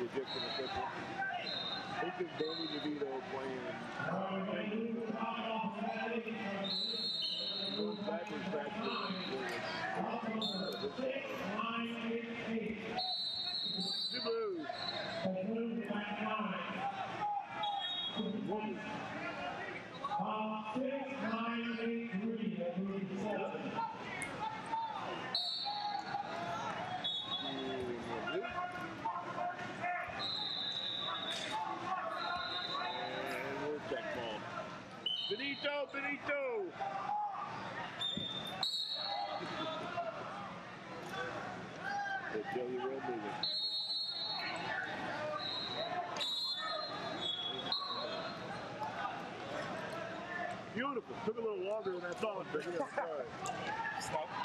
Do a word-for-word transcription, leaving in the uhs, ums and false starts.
Dixon official. He can Danny DeVito playing. Going backwards, backwards. Two blues. six nine eight three at thirty-seven. Check ball. Benito, Benito! The Joey Red movie. Beautiful. Took a little longer than I thought, but yeah, sorry. Stop.